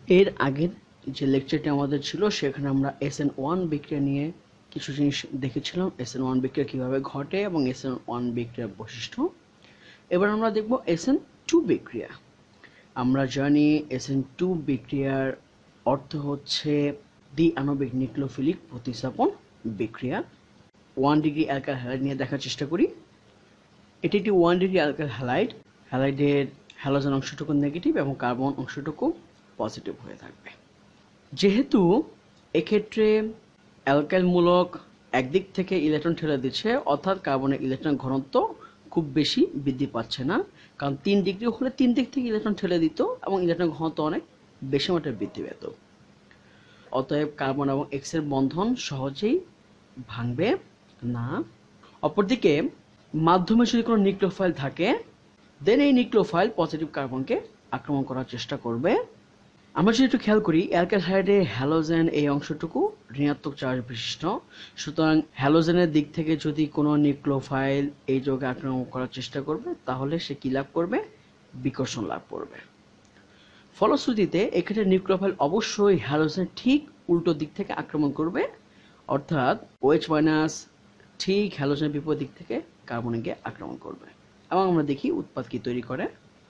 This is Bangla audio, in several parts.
এর আগের যে লেকচারটি আমাদের ছিল সেখানে আমরা SN1 বিক্রিয়া নিয়ে কিছু জিনিস দেখেছিলাম, SN1 বিক্রিয়া কিভাবে ঘটে এবং SN1 বিক্রিয়ার বৈশিষ্ট্য। এবার আমরা দেখব SN2 বিক্রিয়া। আমরা জানি SN2 বিক্রিয়ার অর্থ হচ্ছে দ্বি আণবিক নিউক্লিওফিলিক প্রতিস্থাপন বিক্রিয়া। 1 ডিগ্রি অ্যালকাইল হ্যালাইড নিয়ে দেখার চেষ্টা করি। এটি একটি 1 ডিগ্রি অ্যালকাইল হ্যালাইড। হ্যালাইডের হ্যালোজেন অংশটুকু নেগেটিভ এবং কার্বন অংশটুকু পজিটিভ হয়ে থাকবে। যেহেতু এক্ষেত্রে অ্যালকাইল মূলক একদিক থেকে ইলেকট্রন ঠেলে দিচ্ছে, অর্থাৎ কার্বনের ইলেকট্রন ঘনত্ব খুব বেশি বৃদ্ধি পাচ্ছে না, কারণ 3 ডিগ্রি হলে 3 দিক থেকে ইলেকট্রন ঠেলে দিত এবং ইলেকট্রন ঘনত্ব অনেক বেশি মাত্রায় বৃদ্ধি পেত। অতএব কার্বন এবং এক্স এর বন্ধন সহজেই ভাঙবে না। অপরদিকে মাধ্যমে যদি কোনো নিউক্লিওফাইল থাকে, দেন এই নিউক্লিওফাইল পজিটিভ কার্বনকে আক্রমণ করার চেষ্টা করবে। আমরা যদি একটু খেয়াল করি, অ্যালকাইল হ্যালাইডে হ্যালোজেন এই অংশটুকু ঋণাত্মক চার্জ বিশিষ্ট, সুতরাং হ্যালোজেনের দিক থেকে যদি কোনো নিউক্লিওফাইল এই যৌগে আক্রমণ করার চেষ্টা করবে, তাহলে সে কি লাভ করবে? বিকর্ষণ লাভ করবে। ফলশ্রুতিতে এক্ষেত্রে নিউক্লিওফাইল অবশ্যই হ্যালোজেনের ঠিক উল্টো দিক থেকে আক্রমণ করবে, অর্থাৎ OH- ঠিক হ্যালোজেনের বিপরীত দিক থেকে কার্বনে গিয়ে আক্রমণ করবে। এবং আমরা দেখি উৎপাদ কি তৈরি করে।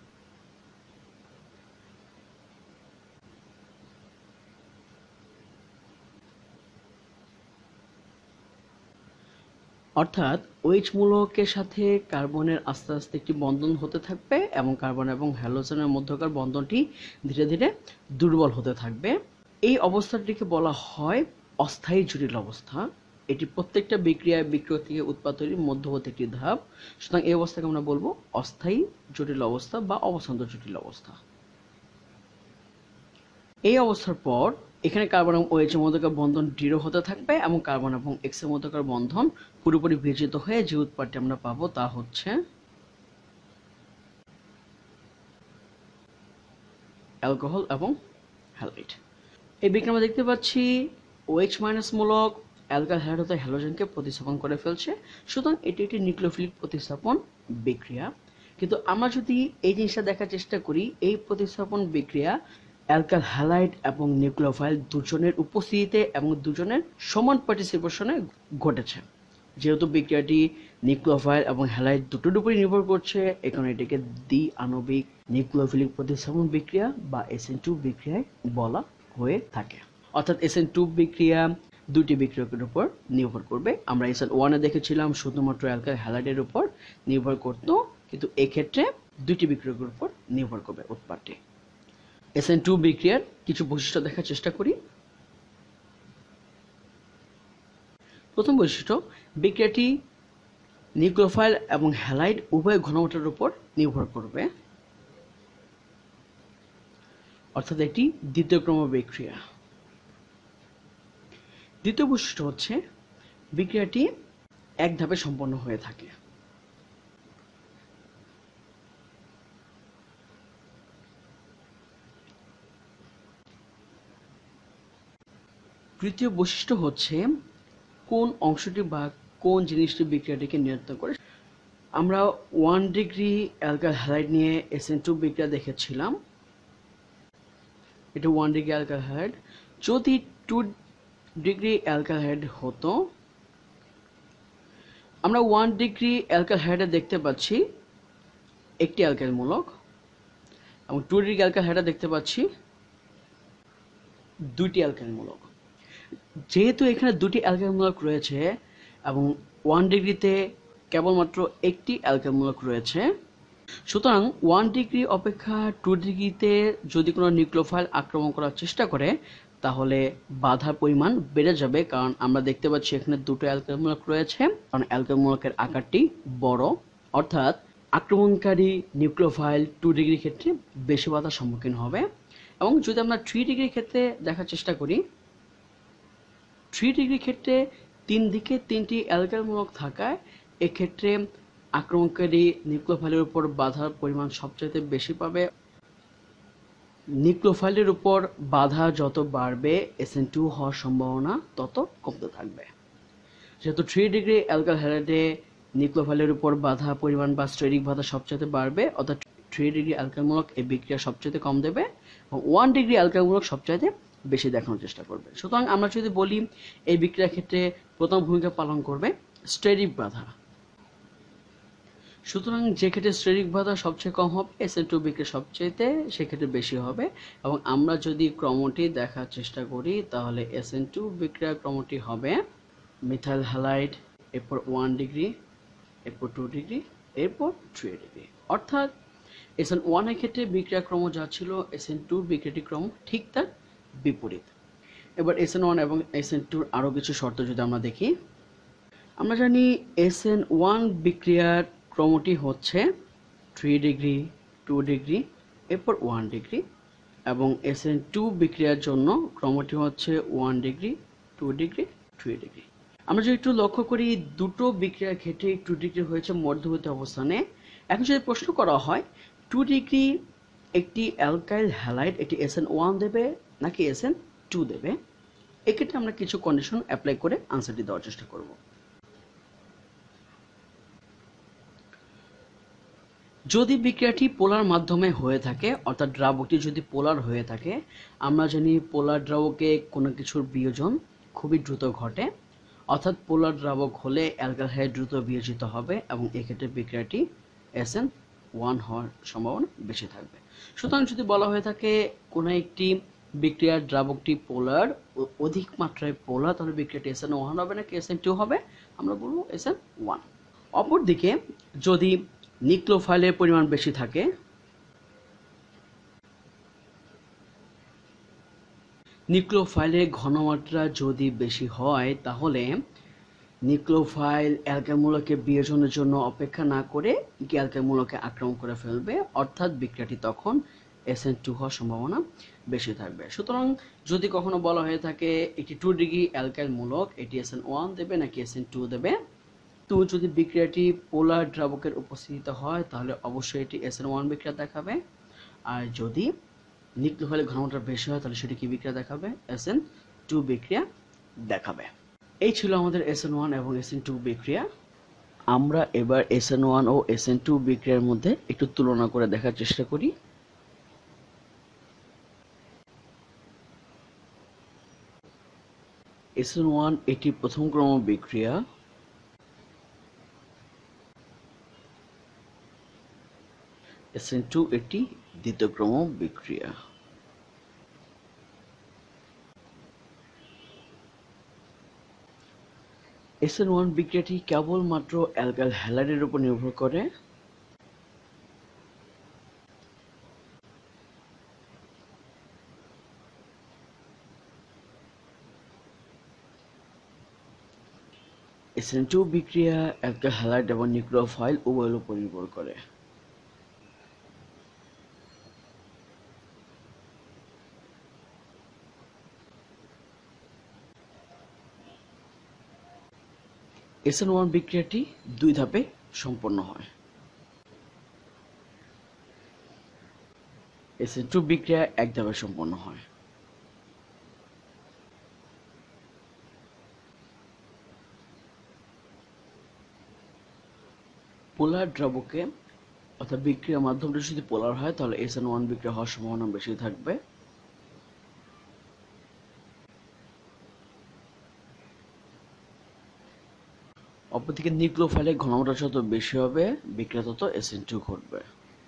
অর্থাৎ OH মূলকের সাথে কার্বনের আস্তে আস্তে একটি বন্ধন হতে থাকবে এবং কার্বন এবং হ্যালোজেনের মধ্যকার বন্ধনটি ধীরে ধীরে দুর্বল হতে থাকবে। এই অবস্থাটিকে বলা হয় অস্থায়ী জটিল অবস্থা। এটি প্রত্যেকটা বিক্রিয়া থেকে উৎপাদ তৈরির মধ্যবর্তী একটি ধাপ। সুতরাং এই অবস্থাকে আমরা বলবো অস্থায়ী জটিল অবস্থা বা অবস্থান্ত জটিল অবস্থা। এই অবস্থার পর এখানে কার্বন এবং OH এর মধ্যকার বন্ধন দৃঢ় হতে থাকবে এবং কার্বন এবং এক্স এর মধ্যকার বন্ধন পুরোপুরি বিচ্ছিন্ন হয়ে যে উৎপাদটি আমরা পাবো তা হচ্ছে অ্যালকোহল এবং হ্যালাইড। এই বিক্রিয়া আমরা দেখতে পাচ্ছি OH- মূলক অ্যালকাইল হ্যালাইড হতে হ্যালোজেনকে প্রতিস্থাপন করে ফেলছে। সুতরাং এটি একটি নিউক্লিওফিলিক প্রতিস্থাপন বিক্রিয়া। কিন্তু আমরা যদি এই জিনিসটা দেখার চেষ্টা করি, এই প্রতিস্থাপন বিক্রিয়া অ্যালকাইল হ্যালাইড এবং নিউক্লিওফাইল দুজনের উপস্থিতিতে এবং দুজনের সমান পার্টিসিপেশনে ঘটেছে। যেহেতু বিক্রিয়াটি নিউক্লিওফাইল এবং হ্যালাইড দুটোর উপরই নির্ভর করছে, এখানে এটিকে দ্বি আণবিক নিউক্লিওফিলিক প্রতিস্থাপন বিক্রিয়া বা SN2 বিক্রিয়ায় বলা হয়ে থাকে। অর্থাৎ SN2 বিক্রিয়া দুটি বিক্রিয়কের উপর নির্ভর করবে। আমরা SN1 এ দেখেছিলাম শুধুমাত্র অ্যালকাইল হ্যালাইডের উপর নির্ভর করত, কিন্তু এক্ষেত্রে দুটি বিক্রিয়কের উপর নির্ভর করবে উৎপাদটি। SN2 বিক্রিয়ার কিছু বৈশিষ্ট্য দেখার চেষ্টা করি। প্রথম বৈশিষ্ট্য, বিক্রিয়াটি নিউক্লিওফাইল এবং হ্যালাইড উভয় ঘনমাত্রার উপর নির্ভর করবে, অর্থাৎ এটি দ্বিতীয় ক্রম বিক্রিয়া। দ্বিতীয় বৈশিষ্ট্য হচ্ছে বিক্রিয়াটি এক ধাপে সম্পন্ন হয়ে থাকে। তৃতীয় বৈশিষ্ট্য হচ্ছে কোন অংশটি বা কোন জিনিসটি বিক্রিয়াটিকে নিয়ন্ত্রণ করে। আমরা 1 ডিগ্রি অ্যালকাইল হ্যালাইড নিয়ে SN2 বিক্রিয়া দেখেছিলাম। এটা 1 ডিগ্রি অ্যালকাইল হ্যালাইড। যদি 2 ডিগ্রি অ্যালকাইল হ্যালাইড হতো, আমরা 1 ডিগ্রি অ্যালকাইল হ্যালাইডে দেখতে পাচ্ছি একটি অ্যালকাইল মূলক এবং 2 ডিগ্রি অ্যালকাইল হ্যালাইডে দেখতে পাচ্ছি দুইটি অ্যালকাইল মূলক। যেহেতু এখানে দুটি অ্যালকাইল মূলক রয়েছে এবং 1 ডিগ্রিতে কেবলমাত্র একটি অ্যালকাইল মূলক রয়েছে, সুতরাং 1 ডিগ্রি অপেক্ষা 2 ডিগ্রিতে যদি কোনো নিউক্লিওফাইল আক্রমণ করার চেষ্টা করে, তাহলে বাধার পরিমাণ বেড়ে যাবে, কারণ আমরা দেখতে পাচ্ছি এখানে দুটো অ্যালকাইল মূলক রয়েছে, কারণ অ্যালকাইল মূলকের আকারটি বড়, অর্থাৎ আক্রমণকারী নিউক্লিওফাইল 2 ডিগ্রির ক্ষেত্রে বেশি বাধার সম্মুখীন হবে। এবং যদি আমরা 3 ডিগ্রির ক্ষেত্রে দেখার চেষ্টা করি, 3 ডিগ্রির ক্ষেত্রে 3 দিকে 3টি অ্যালকাইল মূলক থাকায় এক্ষেত্রে আক্রমণকারী নিউক্লিওফাইলের উপর বাধার পরিমাণ সবচেয়ে বেশি পাবে। নিউক্লিওফাইলের উপর বাধা যত বাড়বে, SN2 হওয়ার সম্ভাবনা তত কমতে থাকবে। যেহেতু 3 ডিগ্রি অ্যালকাইল হ্যালাইডে নিউক্লিওফাইলের উপর বাধা পরিমাণ বা স্টেরিক বাধা সবচেয়ে বাড়বে, অর্থাৎ 3 ডিগ্রি অ্যালকাইলমূলক এই বিক্রিয়া সবচেয়ে কম দেবে এবং 1 ডিগ্রি অ্যালকাইলমূলক সবচাইতে বেশি দেখানোর চেষ্টা করবে। সুতরাং আমরা যদি বলি এই বিক্রিয়ার ক্ষেত্রে প্রথম ভূমিকা পালন করবে স্টেরিক বাধা। সুতরাং যে ক্ষেত্রে স্টেরিক বাধা সবচেয়ে কম হবে SN2 বিক্রিয়া সবচেয়ে সেক্ষেত্রে বেশি হবে। এবং আমরা যদি ক্রমটি দেখার চেষ্টা করি তাহলে SN2 বিক্রিয়ার ক্রমটি হবে মিথাইল হ্যালাইড, এরপর 1 ডিগ্রি, এরপর 2 ডিগ্রি, এরপর 3 ডিগ্রি। অর্থাৎ SN1 এর ক্ষেত্রে বিক্রিয়া ক্রম যা ছিল SN2 বিক্রিয়াটি ক্রম ঠিক তার বিপরীত। এবার SN1 এবং SN2 আরও কিছু শর্ত যদি আমরা দেখি, আমরা জানি SN1 বিক্রিয়ার ক্রমটি হচ্ছে 3 ডিগ্রি, 2 ডিগ্রি, এরপর 1 ডিগ্রি, এবং SN2 বিক্রিয়ার জন্য ক্রমটি হচ্ছে 1 ডিগ্রি, 2 ডিগ্রি, 3 ডিগ্রি। আমরা যদি একটু লক্ষ্য করি দুটো বিক্রিয়ার ক্ষেত্রে 2 ডিগ্রি হয়েছে মধ্যবর্তী অবস্থানে। এখন যদি প্রশ্ন করা হয় 2 ডিগ্রি একটি অ্যালকাইল হ্যালাইড এটি SN1 দেবে নাকি SN2 দেবে, এক্ষেত্রে আমরা কিছু কন্ডিশন অ্যাপ্লাই করে আনসারটি দেওয়ার চেষ্টা করব। যদি বিক্রিয়াটি পোলার মাধ্যমে হয়ে থাকে, অর্থাৎ দ্রাবকটি যদি পোলার হয়ে থাকে, আমরা জানি পোলার দ্রাবকে কোনো কিছুর বিয়োজন খুবই দ্রুত ঘটে, অর্থাৎ পোলার দ্রাবক হলে অ্যালকাইল হ্যালাইড দ্রুত বিয়োজিত হবে এবং এক্ষেত্রে বিক্রিয়াটি SN1 হওয়ার সম্ভাবনা বেশি থাকবে। সুতরাং যদি বলা হয়ে থাকে কোনো একটি বিক্রিয়ার দ্রাবকটি পোলার, অধিক মাত্রায় পোলার, তাহলে বিক্রিয়াটি SN1 হবে নাকি SN2 হবে, আমরা বলবো SN1। অপরদিকে যদি নিউক্লিওফাইলের পরিমাণ বেশি থাকে, নিউক্লিওফাইলের ঘনমাত্রা যদি বেশি হয় তাহলে নিউক্লিওফাইল অ্যালকাইলমূলকে বিয়োজনের জন্য অপেক্ষা না করে অ্যালকাইলমূলকে আক্রমণ করে ফেলবে, অর্থাৎ বিক্রিয়াটি তখন SN2 হওয়ার সম্ভাবনা বেশি থাকবে। সুতরাং যদি কখনো বলা হয়ে থাকে একটি 2 ডিগ্রি অ্যালকাইলমূলক এটি SN1 দেবে নাকি SN2 দেবে, তো যদি বিক্রিয়াটি পোলার দ্রাবকের উপস্থিতিতে হয় তাহলে অবশ্যই এটি SN1 বিক্রিয়া দেখাবে, আর যদি নিউক্লিওফাইলের ঘনমাত্রা বেশি হয় তাহলে সেটি কি বিক্রিয়া দেখাবে, SN2 বিক্রিয়া দেখাবে। এই ছিল আমাদের SN1 এবং SN2 বিক্রিয়া। আমরা এবার SN1 ও SN2 বিক্রিয়ার মধ্যে একটু তুলনা করে দেখার চেষ্টা করি। SN1 এটি প্রথম ক্রম বিক্রিয়া, SN2 এটি দ্বিতীয় ক্রম বিক্রিয়া। SN1 বিক্রিয়াটি কেবলমাত্র অ্যালকাইল হ্যালাইডের উপর নির্ভর করে। SN2 বিক্রিয়া অ্যালকাইল হ্যালাইড এবং নিউক্লিওফাইল উভয়ের উপর নির্ভর করে। SN1 বিক্রিয়াটি দুই ধাপে সম্পন্ন হয়। SN2 বিক্রিয়া এক ধাপে সম্পন্ন হয়। পোলার দ্রাবকে অর্থাৎ বিক্রিয়ার মাধ্যমটা যদি পোলার হয় তাহলে SN1 বিক্রিয়া হওয়ার সম্ভাবনা বেশি থাকবে। অপরদিকে নিউক্লিওফাইলের ঘনমাত্রা যত বেশি হবে বিক্রিয়া তত SN2 ঘটবে।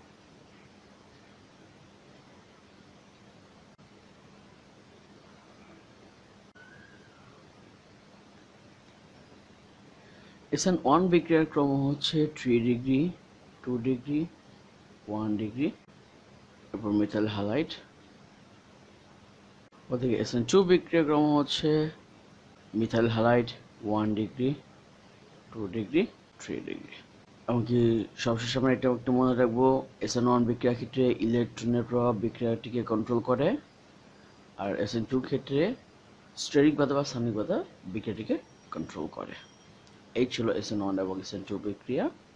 SN1 বিক্রিয়ার ক্রম হচ্ছে 3 ডিগ্রি, 2 ডিগ্রি, 1 ডিগ্রি, এরপর মিথাইল হ্যালাইড। ওদিকে SN2 বিক্রিয়ার ক্রম হচ্ছে methyl halide, 1 degree, 2 degree, 3 degree. এমনকি সবশেষে আমরা এটা একটু মনে রাখবো, SN1 বিক্রিয়ার ক্ষেত্রে ইলেকট্রনের প্রভাব বিক্রিয়াটিকে কন্ট্রোল করে, আর SN2 ক্ষেত্রে স্টেরিক বাধা বা স্থানিক বাধা বিক্রিয়াটিকে কন্ট্রোল করে। এই ছিল SN1 এবং SN2 বিক্রিয়া।